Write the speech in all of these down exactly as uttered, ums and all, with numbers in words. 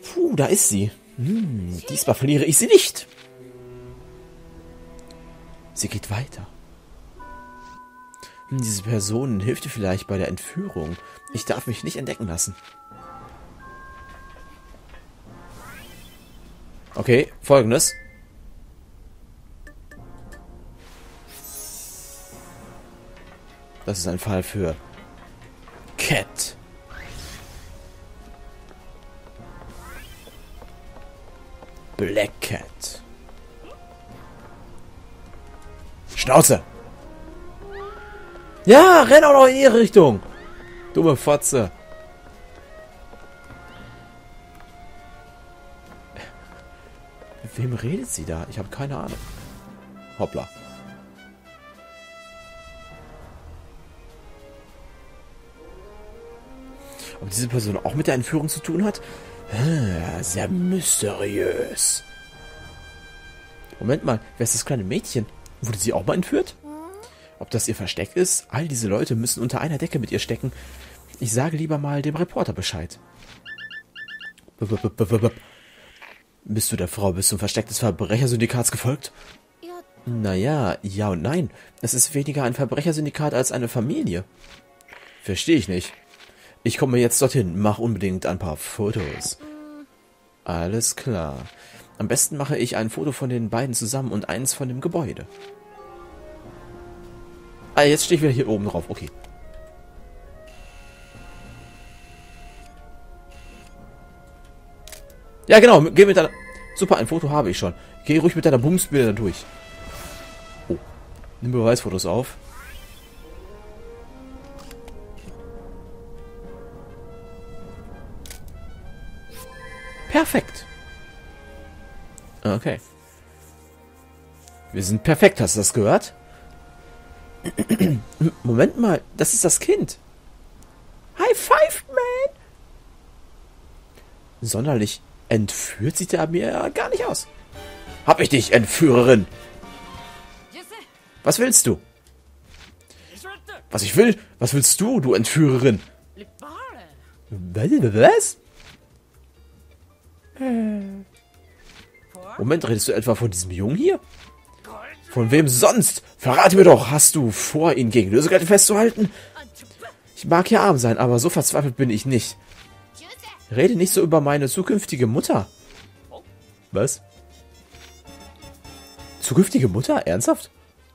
Puh, da ist sie. Hm, diesmal verliere ich sie nicht. Sie geht weiter. Hm, diese Person hilft dir vielleicht bei der Entführung. Ich darf mich nicht entdecken lassen. Okay, Folgendes. Das ist ein Fall für Cat. Black Cat. Schnauze! Ja, renn auch noch in ihre Richtung! Dumme Fotze. Mit wem redet sie da? Ich habe keine Ahnung. Hoppla. Ob diese Person auch mit der Entführung zu tun hat? Ah, sehr mysteriös. Moment mal, wer ist das kleine Mädchen? Wurde sie auch mal entführt? Ob das ihr Versteck ist? All diese Leute müssen unter einer Decke mit ihr stecken. Ich sage lieber mal dem Reporter Bescheid. Bist du der Frau bis zum Versteck des Verbrechersyndikats gefolgt? Naja, ja und nein. Es ist weniger ein Verbrechersyndikat als eine Familie. Verstehe ich nicht. Ich komme jetzt dorthin. Mach unbedingt ein paar Fotos. Alles klar. Am besten mache ich ein Foto von den beiden zusammen und eins von dem Gebäude. Ah, jetzt stehe ich wieder hier oben drauf. Okay. Ja, genau. Geh mit deiner... Super, ein Foto habe ich schon. Geh ruhig mit deiner Bumsbilder durch. Oh. Nimm Beweisfotos auf. Perfekt. Okay. Wir sind perfekt, hast du das gehört? Moment mal, das ist das Kind. High five, man! Sonderlich entführt sieht er mir gar nicht aus. Hab ich dich, Entführerin! Was willst du? Was ich will? Was willst du, du Entführerin? Was? Moment, redest du etwa von diesem Jungen hier? Von wem sonst? Verrate mir doch, hast du vor, ihn gegen Lösegeld festzuhalten? Ich mag ja arm sein, aber so verzweifelt bin ich nicht. Rede nicht so über meine zukünftige Mutter. Was? Zukünftige Mutter? Ernsthaft?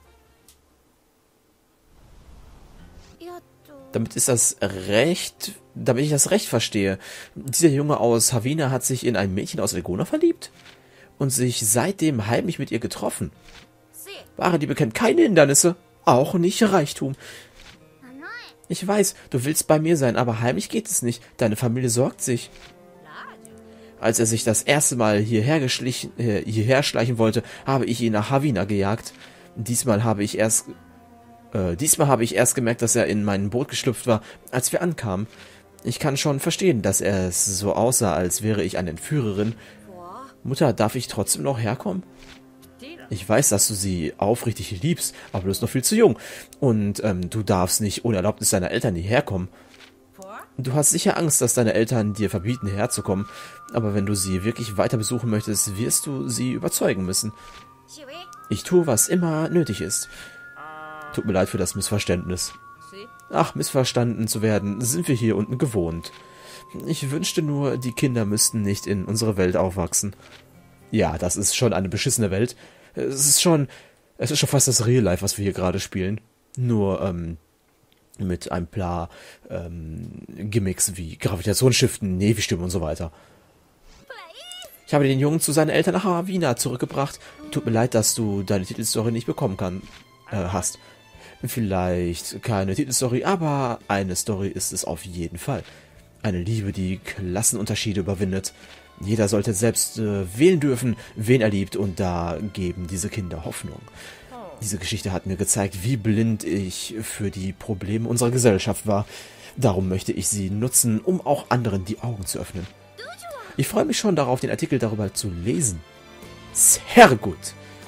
Damit ist das Recht, damit ich das Recht verstehe. Dieser Junge aus Havina hat sich in ein Mädchen aus Elgona verliebt und sich seitdem heimlich mit ihr getroffen. Wahre Liebe kennt keine Hindernisse, auch nicht Reichtum. Ich weiß, du willst bei mir sein, aber heimlich geht es nicht. Deine Familie sorgt sich. Als er sich das erste Mal hierher, geschlichen, äh, hierher schleichen wollte, habe ich ihn nach Havina gejagt. Diesmal habe ich erst... Äh, diesmal habe ich erst gemerkt, dass er in mein Boot geschlüpft war, als wir ankamen. Ich kann schon verstehen, dass er es so aussah, als wäre ich eine Entführerin. Mutter, darf ich trotzdem noch herkommen? Ich weiß, dass du sie aufrichtig liebst, aber du bist noch viel zu jung. Und ähm, du darfst nicht ohne Erlaubnis deiner Eltern hierher kommen. Du hast sicher Angst, dass deine Eltern dir verbieten, herzukommen. Aber wenn du sie wirklich weiter besuchen möchtest, wirst du sie überzeugen müssen. Ich tue, was immer nötig ist. Tut mir leid für das Missverständnis. Ach, missverstanden zu werden, sind wir hier unten gewohnt. Ich wünschte nur, die Kinder müssten nicht in unsere Welt aufwachsen. Ja, das ist schon eine beschissene Welt. Es ist schon, es ist schon fast das Real Life, was wir hier gerade spielen. Nur, ähm, mit ein paar, ähm, Gimmicks wie Gravitationsschiffen, Nevi-Stimmen und so weiter. Ich habe den Jungen zu seinen Eltern nach Havina zurückgebracht. Tut mir leid, dass du deine Titelstory nicht bekommen kann, äh, hast. Vielleicht keine Titelstory, aber eine Story ist es auf jeden Fall. Eine Liebe, die Klassenunterschiede überwindet. Jeder sollte selbst äh, wählen dürfen, wen er liebt, und da geben diese Kinder Hoffnung. Diese Geschichte hat mir gezeigt, wie blind ich für die Probleme unserer Gesellschaft war. Darum möchte ich sie nutzen, um auch anderen die Augen zu öffnen. Ich freue mich schon darauf, den Artikel darüber zu lesen. Sehr gut.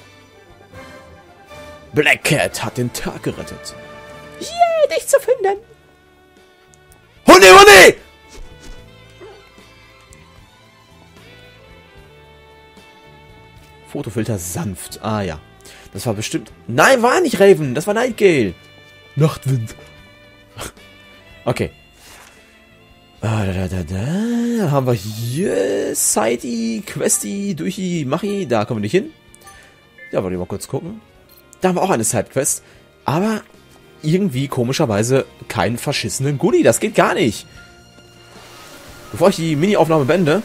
Black Cat hat den Tag gerettet. Yay, dich zu finden. Hunde, Hunde! Autofilter sanft. Ah ja. Das war bestimmt... Nein, war nicht Raven. Das war Nightgale. Nachtwind. Okay. Ah, da, da, da, da. Haben wir hier Sidey, Questy, Durchi, Machi. Da kommen wir nicht hin. Ja, wollte ich mal kurz gucken. Da haben wir auch eine Sidequest. Aber irgendwie komischerweise keinen verschissenen Goodie. Das geht gar nicht. Bevor ich die Mini-Aufnahme beende...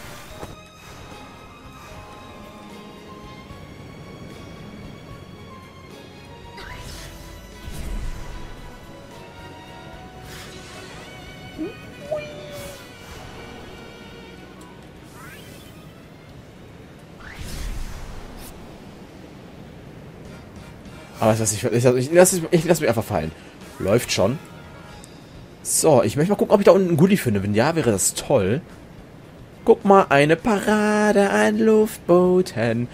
Aber das, ich, ich, ich lasse ich lass mich einfach fallen. Läuft schon. So, ich möchte mal gucken, ob ich da unten einen Goodie finde. Wenn ja, wäre das toll. Guck mal, eine Parade an Luftbooten.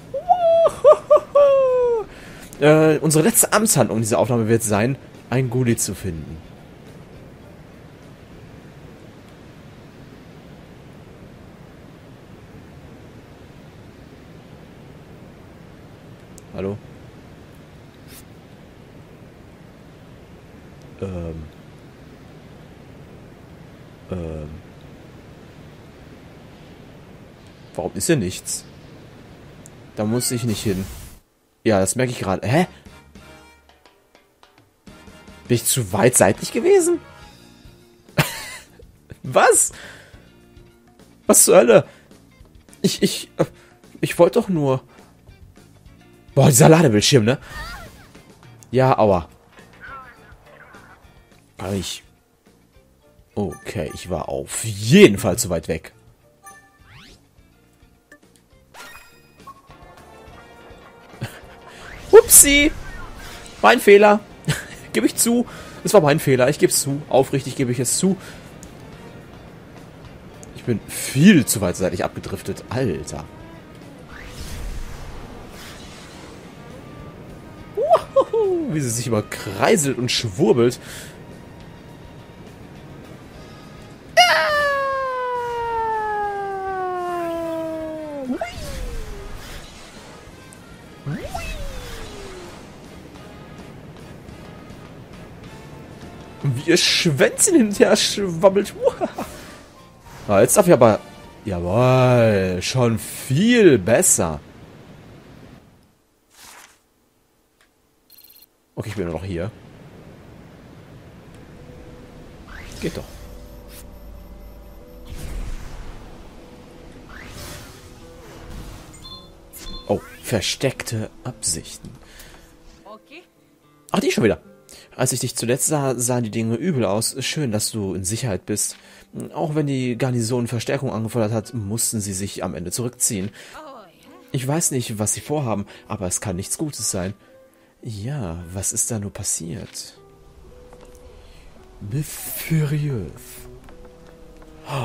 Äh, unsere letzte Amtshandlung in dieser Aufnahme wird sein, ein Goodie zu finden. Hallo? Ähm. Ähm. Warum ist hier nichts? Da muss ich nicht hin. Ja, das merke ich gerade. Hä? Bin ich zu weit seitlich gewesen? Was? Was zur Hölle? Ich, ich, ich wollte doch nur... Boah, dieser Ladebildschirm, ne? Ja, aua. Ich... Okay, ich war auf jeden Fall zu weit weg. Upsi! Mein Fehler. Gebe ich zu. Es war mein Fehler. Ich gebe es zu. Aufrichtig gebe ich es zu. Ich bin viel zu weit seitlich abgedriftet. Alter. Uhuhu, wie sie sich immer kreiselt und schwurbelt. Wie ihr Schwänzchen hin und her schwabbelt. Ah, jetzt darf ich aber... Jawohl, schon viel besser. Okay, ich bin nur noch hier. Geht doch. Oh, versteckte Absichten. Ach, die schon wieder. Als ich dich zuletzt sah, sahen die Dinge übel aus. Schön, dass du in Sicherheit bist. Auch wenn die Garnison Verstärkung angefordert hat, mussten sie sich am Ende zurückziehen. Ich weiß nicht, was sie vorhaben, aber es kann nichts Gutes sein. Ja, was ist da nur passiert? Mysteriös. Oh.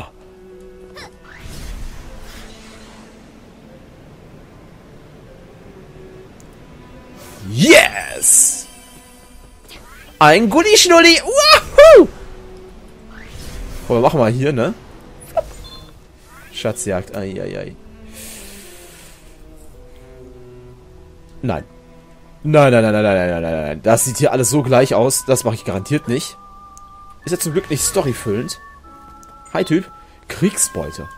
Yes! Ein Gulli-Schnulli! Wahoo! Oh, machen wir hier, ne? Schatzjagd. Eieiei. Nein. Nein, nein, nein, nein, nein, nein, nein, nein. Das sieht hier alles so gleich aus. Das mache ich garantiert nicht. Ist ja zum Glück nicht storyfüllend. Hi, Typ. Kriegsbeute.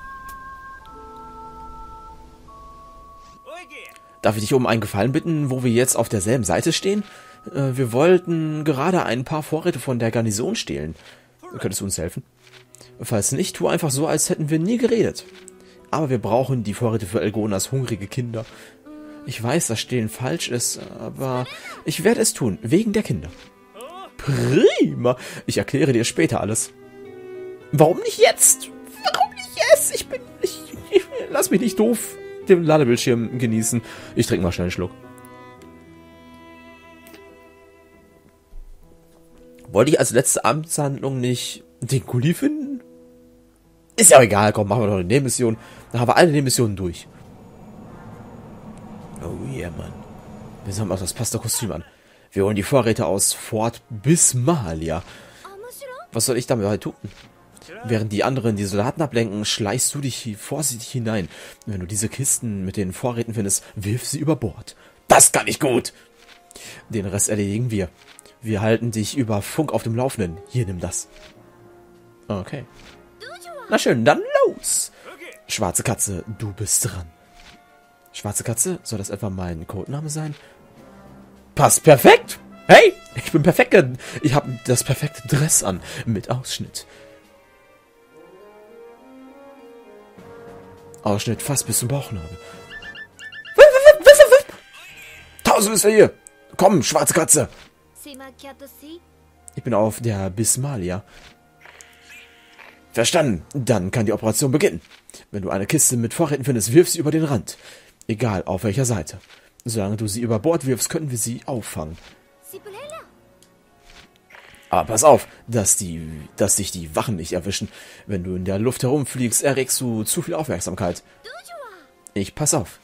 Darf ich dich um einen Gefallen bitten, wo wir jetzt auf derselben Seite stehen? Äh, wir wollten gerade ein paar Vorräte von der Garnison stehlen. Könntest du uns helfen? Falls nicht, tu einfach so, als hätten wir nie geredet. Aber wir brauchen die Vorräte für Elgonas hungrige Kinder. Ich weiß, dass Stehlen falsch ist, aber ich werde es tun, wegen der Kinder. Prima! Ich erkläre dir später alles. Warum nicht jetzt? Warum nicht jetzt? Ich bin... Ich, ich, lass mich nicht doof den Ladebildschirm genießen. Ich trinke mal schnell einen Schluck. Wollte ich als letzte Amtshandlung nicht den Gulli finden? Ist ja auch egal, komm, machen wir noch eine Nebenmission. Dann haben wir alle Nebenmissionen durch. Oh yeah, Mann. Wir haben auch das passt der Kostüm an. Wir holen die Vorräte aus Fort Bismalia. Was soll ich damit halt tun? Während die anderen die Soldaten ablenken, schleichst du dich vorsichtig hinein. Wenn du diese Kisten mit den Vorräten findest, wirf sie über Bord. Das kann ich gut! Den Rest erledigen wir. Wir halten dich über Funk auf dem Laufenden. Hier, nimm das. Okay. Na schön, dann los! Schwarze Katze, du bist dran. Schwarze Katze, soll das etwa mein Codename sein? Passt perfekt! Hey, ich bin perfekt. Ich habe das perfekte Dress an, mit Ausschnitt. Ausschnitt fast bis zum Bauchnabel. Tausend ist er hier! Komm, schwarze Katze! Ich bin auf der Bismalia. Verstanden. Dann kann die Operation beginnen. Wenn du eine Kiste mit Vorräten findest, wirf sie über den Rand. Egal auf welcher Seite. Solange du sie über Bord wirfst, können wir sie auffangen. Aber pass auf, dass, die, dass dich die Wachen nicht erwischen. Wenn du in der Luft herumfliegst, erregst du zu viel Aufmerksamkeit. Ich pass auf.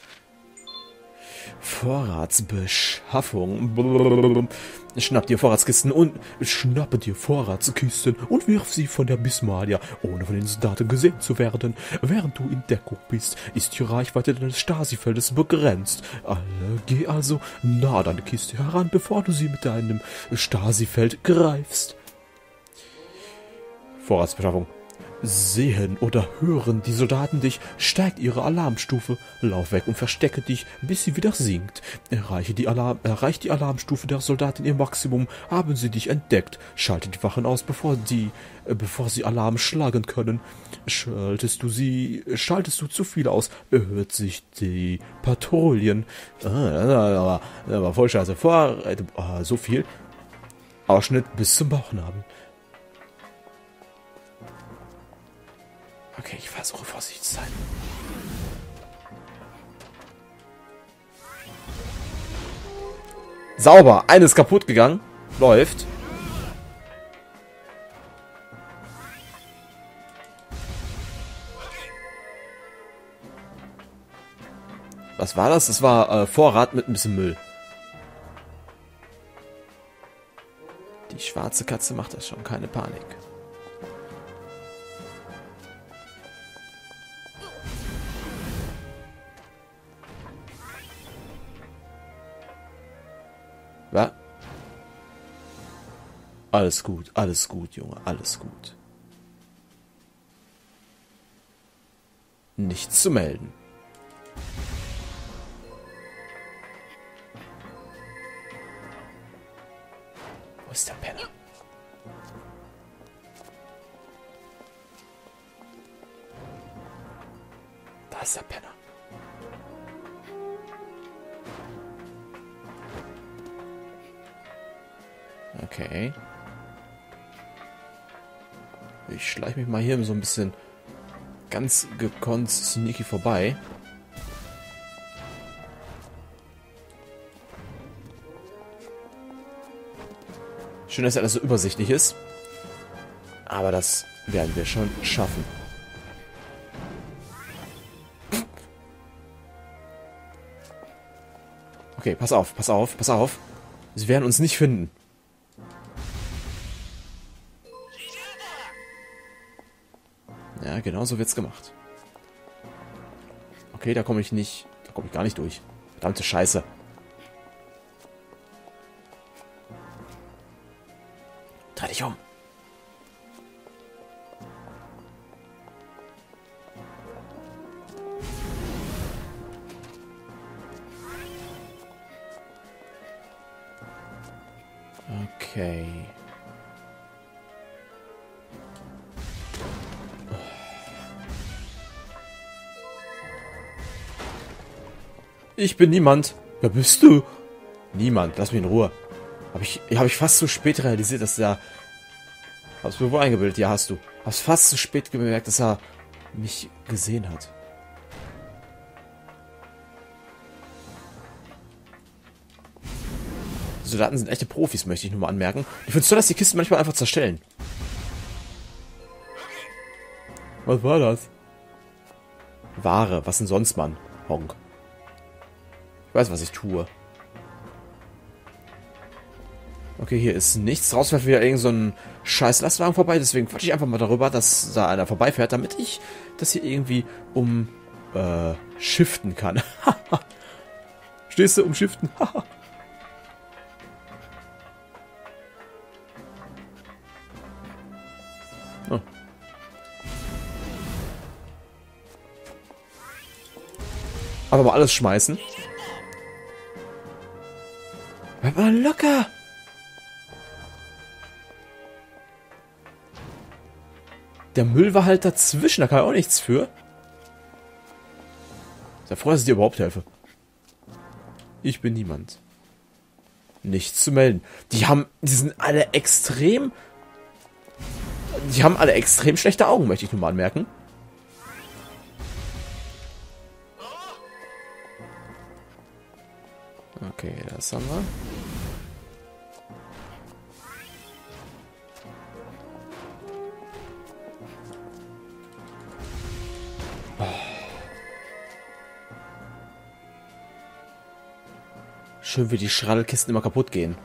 Vorratsbeschaffung. Schnapp dir Vorratskisten und schnappe dir Vorratskisten und wirf sie von der Bismalia, ohne von den Soldaten gesehen zu werden. Während du in Deckung bist, ist die Reichweite deines Stasi-Feldes begrenzt. Alle, geh also nah deine Kiste heran, bevor du sie mit deinem Stasi-Feld greifst. Vorratsbeschaffung. Sehen oder hören die Soldaten dich, steigt ihre Alarmstufe. Lauf weg und verstecke dich, bis sie wieder sinkt. Erreiche die Alarm, erreicht die Alarmstufe der Soldaten ihr Maximum, haben sie dich entdeckt. Schalte die Wachen aus, bevor, die, äh, bevor sie Alarm schlagen können. Schaltest du sie, schaltest du zu viele aus, erhöht sich die Patrouillen. Ah, das war, das war voll scheiße. Vor, äh, so viel. Ausschnitt bis zum Bauchnabel. Okay, ich versuche vorsichtig zu sein. Sauber. Eine ist kaputt gegangen. Läuft. Was war das? Das war äh, Vorrat mit ein bisschen Müll. Die schwarze Katze macht das schon. Keine Panik. Was? Alles gut, alles gut, Junge, alles gut. Nichts zu melden. Wo ist der Penner? Da ist der Penner. Okay. Ich schleiche mich mal hier so ein bisschen ganz gekonnt sneaky vorbei. Schön, dass alles so übersichtlich ist. Aber das werden wir schon schaffen. Okay, pass auf, pass auf, pass auf. Sie werden uns nicht finden. Ja, genau so wird's gemacht. Okay, da komme ich nicht... Da komme ich gar nicht durch. Verdammte Scheiße. Dreh dich um. Okay. Ich bin niemand. Wer bist du? Niemand. Lass mich in Ruhe. Habe ich, hab ich fast zu spät realisiert, dass er... Hab's mir wohl eingebildet. Ja, hast du. Hab's fast zu spät gemerkt, dass er mich gesehen hat. Die Soldaten sind echte Profis, möchte ich nur mal anmerken. Ich finde es toll, dass die Kisten manchmal einfach zerstellen. Was war das? Ware. Was denn sonst, Mann? Honk. Ich weiß, was ich tue. Okay, hier ist nichts. Draußen fährt wieder irgend so ein scheiß Lastwagen vorbei. Deswegen quatsche ich einfach mal darüber, dass da einer vorbeifährt, damit ich das hier irgendwie um äh, shiften kann. Stehst du, um shiften? Oh. Aber mal alles schmeißen. Bleib mal locker. Der Müll war halt dazwischen, da kann er auch nichts für. Sei froh, dass ich dir überhaupt helfe. Ich bin niemand. Nichts zu melden. Die haben, die sind alle extrem... Die haben alle extrem schlechte Augen, möchte ich nur mal anmerken. Okay, das haben wir. Oh. Schön, wie die Schraddelkisten immer kaputt gehen.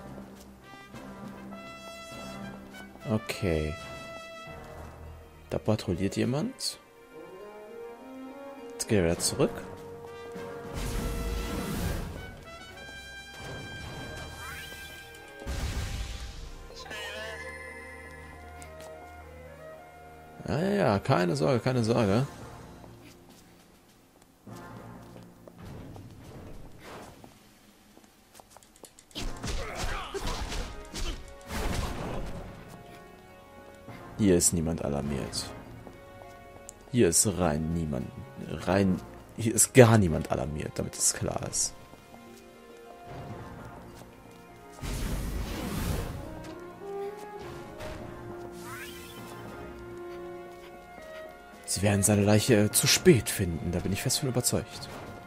Okay. Da patrouilliert jemand. Jetzt geht er wieder zurück. Ja, ja, ja, keine Sorge, keine Sorge. Hier ist niemand alarmiert. Hier ist rein niemand. Rein. Hier ist gar niemand alarmiert, damit es klar ist. Sie werden seine Leiche zu spät finden, da bin ich fest von überzeugt.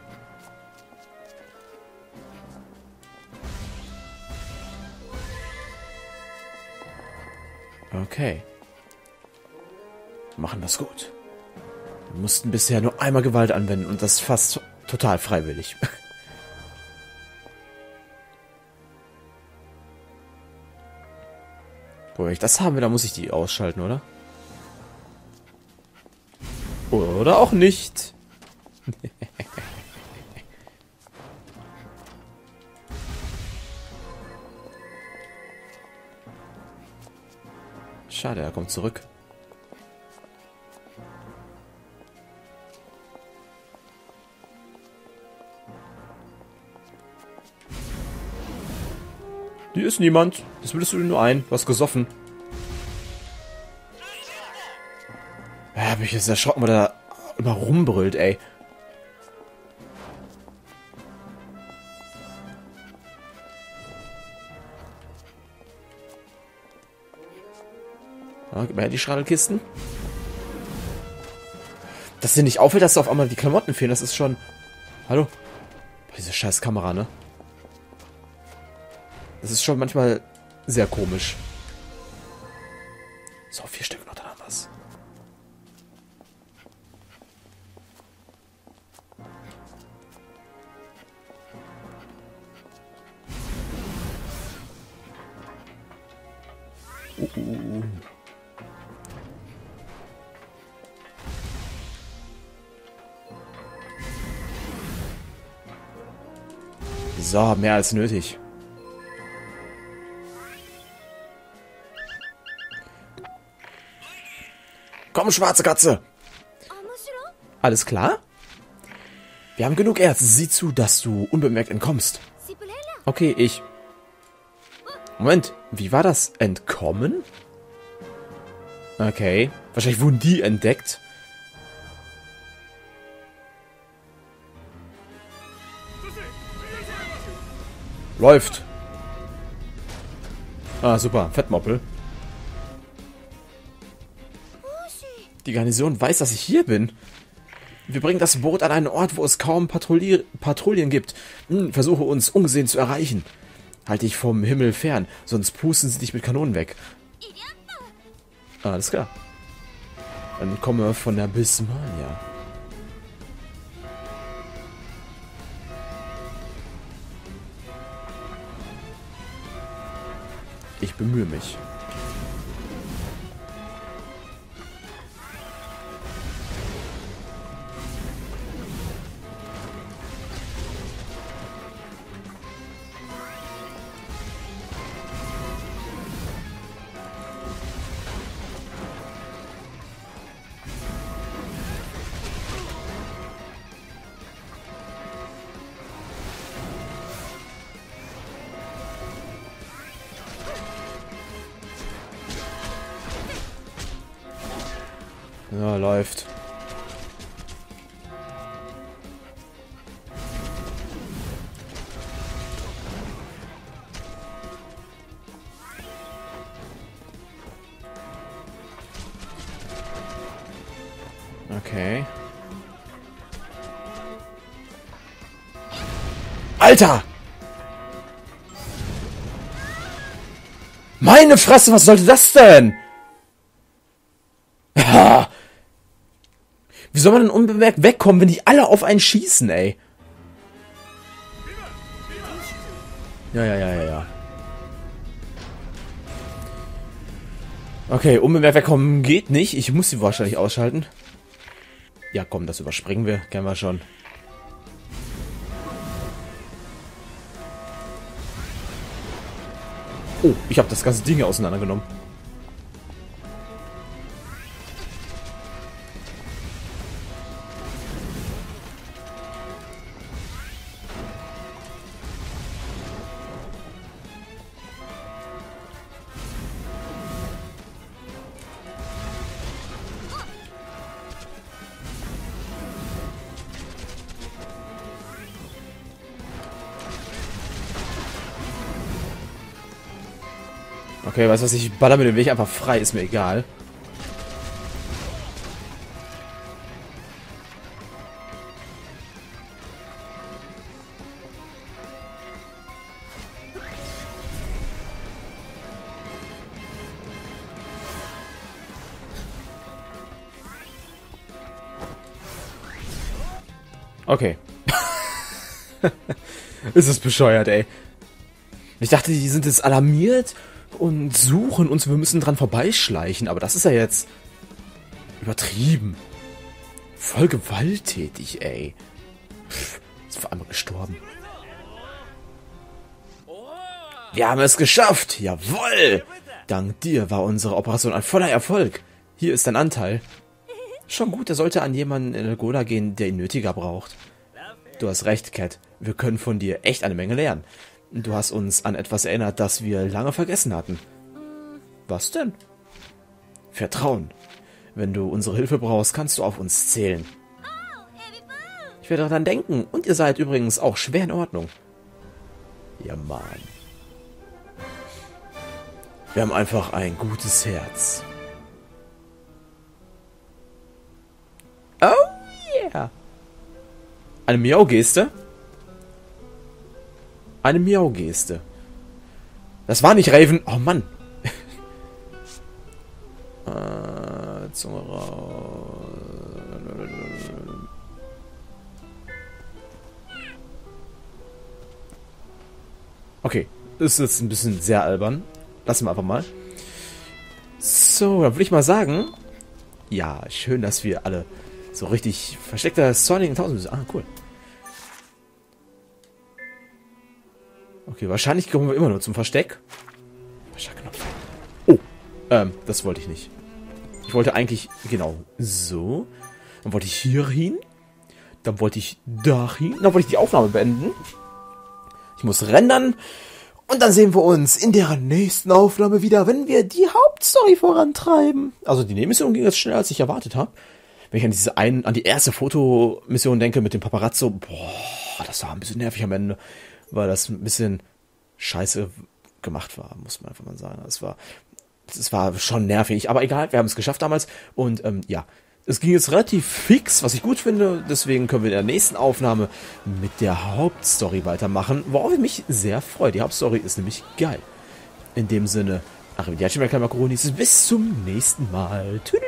Okay. Wir machen das gut. Wir mussten bisher nur einmal Gewalt anwenden und das fast total freiwillig. Boah, wenn ich das haben will, dann muss ich die ausschalten, oder? Oder auch nicht. Schade, er kommt zurück. Hier ist niemand. Das bildest du dir nur ein. Du hast gesoffen. Ja, hab ich jetzt erschrocken, weil er immer rumbrüllt, ey. Ja, gib mir her die Schraddelkisten. Dass dir nicht auffällt, dass da auf einmal die Klamotten fehlen, das ist schon... Hallo? Boah, diese scheiß Kamera, ne? Das ist schon manchmal sehr komisch. So, vier Stück noch, dann haben wir's. Uh, uh, uh. So, mehr als nötig. Komm, schwarze Katze! Alles klar? Wir haben genug Erz. Sieh zu, dass du unbemerkt entkommst. Okay, ich... Moment, wie war das? Entkommen? Okay. Wahrscheinlich wurden die entdeckt. Läuft. Ah, super. Fettmoppel. Die Garnison weiß, dass ich hier bin. Wir bringen das Boot an einen Ort, wo es kaum Patrouillier Patrouillen gibt. Hm, versuche uns ungesehen zu erreichen. Halte dich vom Himmel fern, sonst pusten sie dich mit Kanonen weg. Alles klar. Dann kommen wir von der Bismania. Ich bemühe mich. Ja, läuft. Okay. Alter! Meine Fresse, was sollte das denn? Ja. Wie soll man denn unbemerkt wegkommen, wenn die alle auf einen schießen, ey? Ja, ja, ja, ja, ja. Okay, unbemerkt wegkommen geht nicht. Ich muss sie wahrscheinlich ausschalten. Ja, komm, das überspringen wir. Kennen wir schon. Oh, ich habe das ganze Ding hier auseinandergenommen. Okay, weißt du was, ich baller mir den Weg einfach frei, ist mir egal. Okay. Ist es bescheuert, ey. Ich dachte, die sind jetzt alarmiert und suchen uns, wir müssen dran vorbeischleichen, aber das ist ja jetzt übertrieben. Voll gewalttätig, ey. Pff, ist vor einmal gestorben. Wir haben es geschafft! Jawoll! Dank dir war unsere Operation ein voller Erfolg. Hier ist dein Anteil. Schon gut, er sollte an jemanden in Elgoda gehen, der ihn nötiger braucht. Du hast recht, Cat. Wir können von dir echt eine Menge lernen. Du hast uns an etwas erinnert, das wir lange vergessen hatten. Was denn? Vertrauen. Wenn du unsere Hilfe brauchst, kannst du auf uns zählen. Ich werde daran denken. Und ihr seid übrigens auch schwer in Ordnung. Ja, Mann. Wir haben einfach ein gutes Herz. Oh yeah. Eine Miau-Geste? Eine Miau-Geste. Das war nicht Raven. Oh Mann. äh, Zunge raus. Okay. Ist jetzt ein bisschen sehr albern. Lassen wir einfach mal. So, dann würde ich mal sagen. Ja, schön, dass wir alle so richtig versteckter Sonic in tausend. Ah, cool. Okay, wahrscheinlich kommen wir immer nur zum Versteck. Oh, ähm, das wollte ich nicht. Ich wollte eigentlich, genau, so. Dann wollte ich hier hin. Dann wollte ich dahin. Dann wollte ich die Aufnahme beenden. Ich muss rendern. Und dann sehen wir uns in der nächsten Aufnahme wieder, wenn wir die Hauptstory vorantreiben. Also die Nebenmission ging jetzt schneller, als ich erwartet habe. Wenn ich an diese einen, an die erste Fotomission denke mit dem Paparazzo, boah, das war ein bisschen nervig am Ende, weil das ein bisschen scheiße gemacht war, muss man einfach mal sagen. Es war, es war schon nervig, aber egal, wir haben es geschafft damals. Und ähm, ja, es ging jetzt relativ fix, was ich gut finde. Deswegen können wir in der nächsten Aufnahme mit der Hauptstory weitermachen, worauf ich mich sehr freue. Die Hauptstory ist nämlich geil. In dem Sinne, Arrivederci, mein kleiner Makronis, bis zum nächsten Mal. Tschüss.